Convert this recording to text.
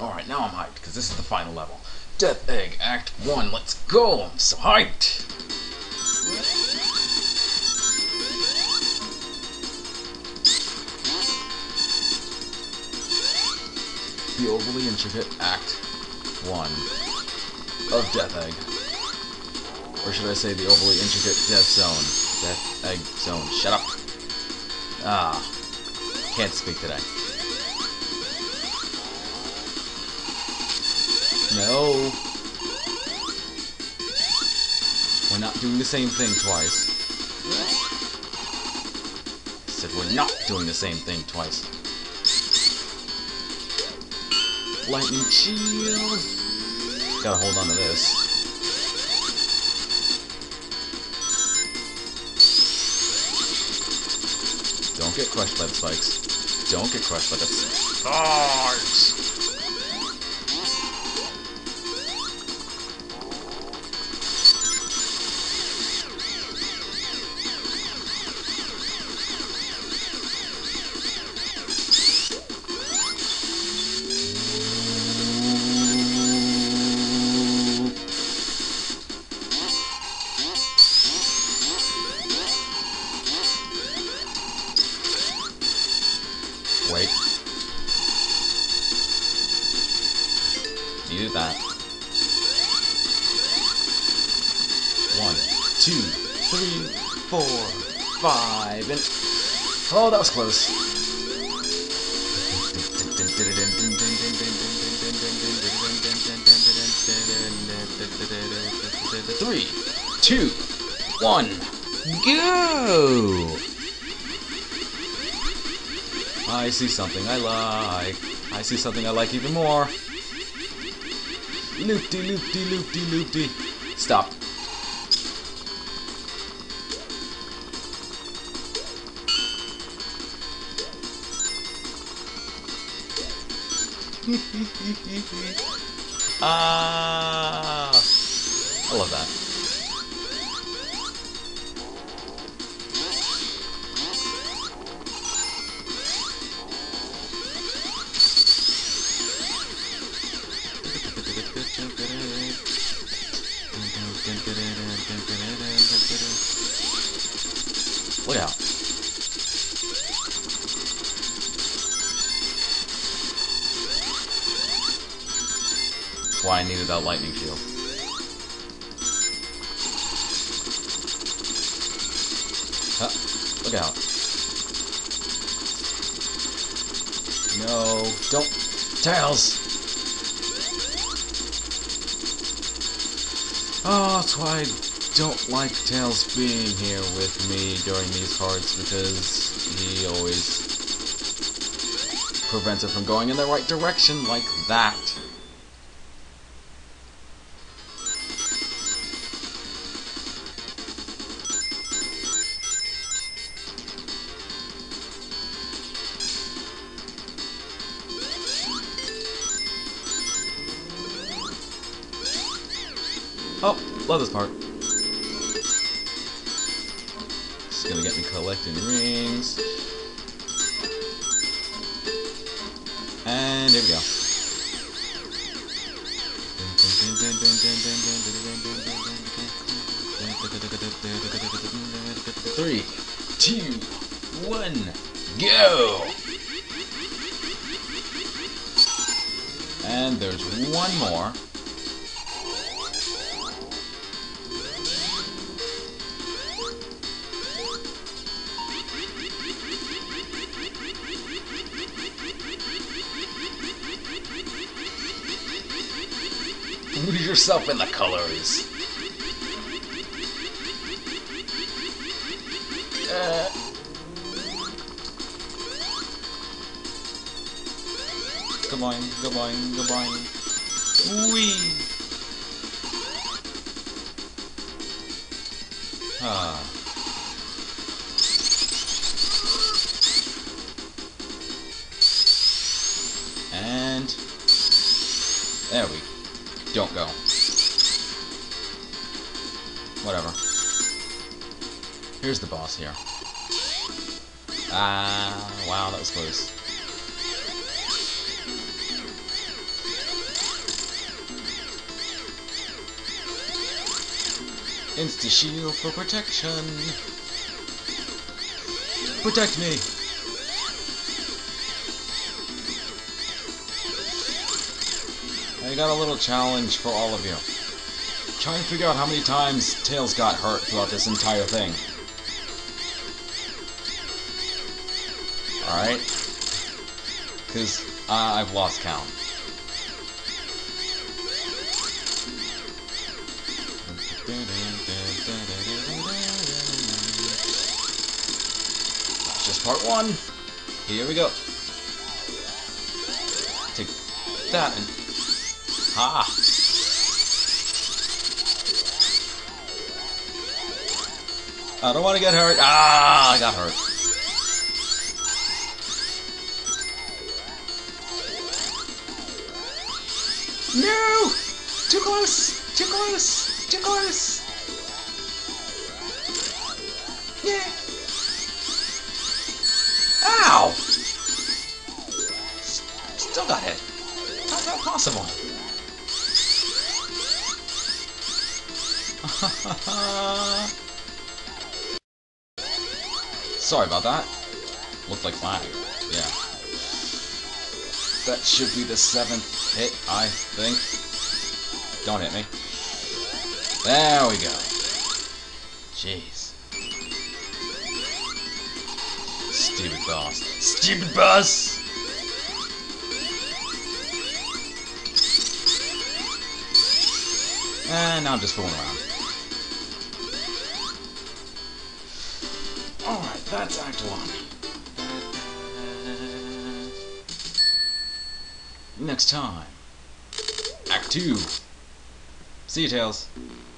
Alright, now I'm hyped, because this is the final level. Death Egg, Act 1, let's go! I'm so hyped! The overly intricate Act 1 of Death Egg. Or should I say the overly intricate Death Zone. Death Egg Zone. Shut up! Ah, can't speak today. No! We're not doing the same thing twice. I said we're not doing the same thing twice. Lightning shield! Gotta hold on to this. Don't get crushed by the spikes. Don't get crushed by the spikes! Wait. Needed that. 1, 2, 3, 4, 5, and... Oh, that was close. 3, 2, 1, go! I see something I like. I see something I like even more. Loop-de, loop-de, loop-de, loop-de. Stop. I love that. Look out. That's why I needed that lightning shield. Look out. No, don't. Tails! Oh, that's why I don't like Tails being here with me during these parts, because he always prevents it from going in the right direction like that. Oh, love this part. It's gonna get me collecting rings. And here we go. 3, 2, 1, go! And there's one more. Lose yourself in the colors. Go boing, go boing, go boing. Wee! Ah. And there we don't go. Whatever. Here's the boss here. Ah, wow, that was close. Insta shield for protection. Protect me. I got a little challenge for all of you. Try and figure out how many times Tails got hurt throughout this entire thing. Alright? Because I've lost count. That's just part one. Here we go. Take that and... Ha! I don't want to get hurt. Ah, I got hurt. No! Too close! Too close! Too close! Yeah! Ow! Still got hit. How's that possible? Sorry about that. Looked like lag. Yeah. That should be the 7th hit, I think. Don't hit me. There we go. Jeez. Stupid boss. Stupid boss! And now I'm just fooling around. Alright, that's Act 1. Next time, Act 2. See you, Tails.